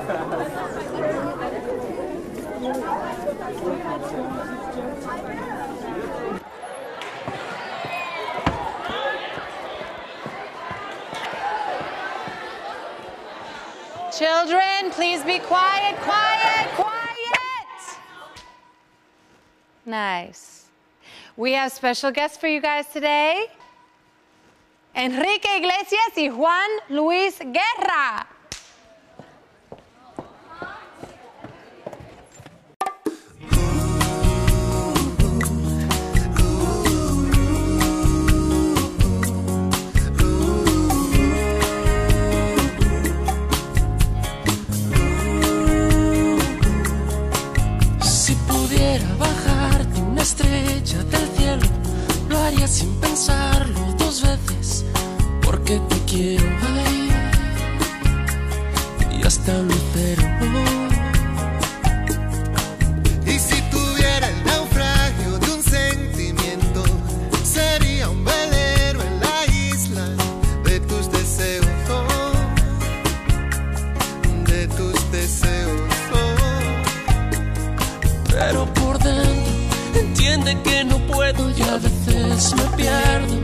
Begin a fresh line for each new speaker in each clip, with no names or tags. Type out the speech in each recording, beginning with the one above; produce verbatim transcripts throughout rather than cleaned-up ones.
Children, please be quiet, quiet, quiet. Nice. We have special guests for you guys today. Enrique Iglesias y Juan Luis Guerra.
Si pudiera bajarte una estrella del cielo, lo haría sin pensarlo dos veces, porque te quiero ahí y hasta el lucero.
Y si tuviera el naufragio de un sentimiento, sería un velero en la isla de tus deseos, oh, de tus deseos, oh.
Pero por dentro entiende que no puedo y a veces me pierdo.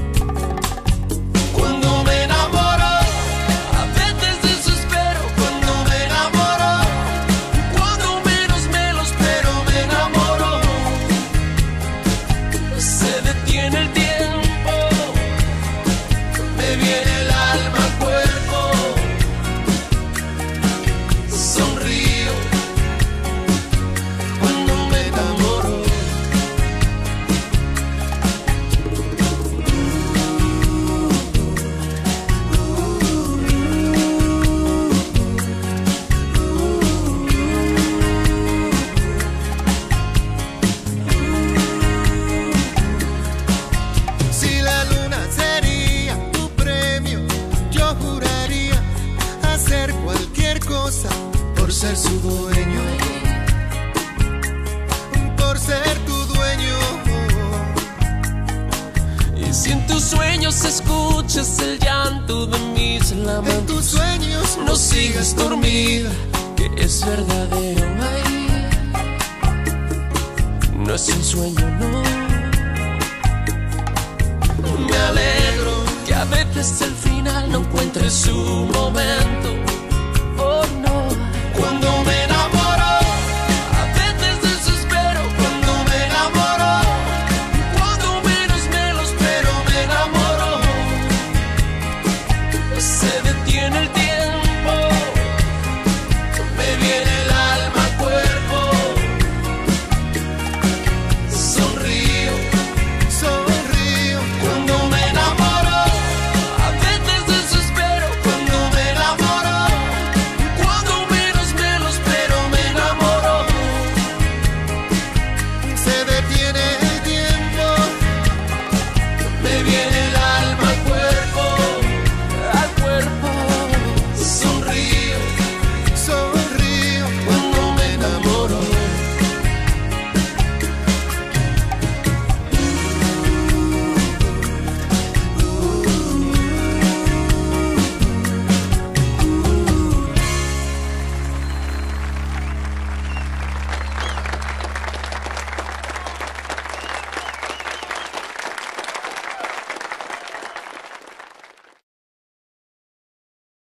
Cuando me enamoro,
A veces desespero cuando me enamoro, cuando menos me lo espero me enamoro. Se detiene el tiempo, me viene el alma al cuerpo, sonrío cuando me enamoro.
si la luna sería tu premio, yo juraría hacer cualquier cosa por ser su dueño, por ser tu dueño.
Y si en tus sueños escuchas el llanto de mis
En tus
lamentos,
sueños
no sigas dormida, que es verdadero. Ay, no es un sueño, no. Me alegro que a veces el final no encuentre su momento.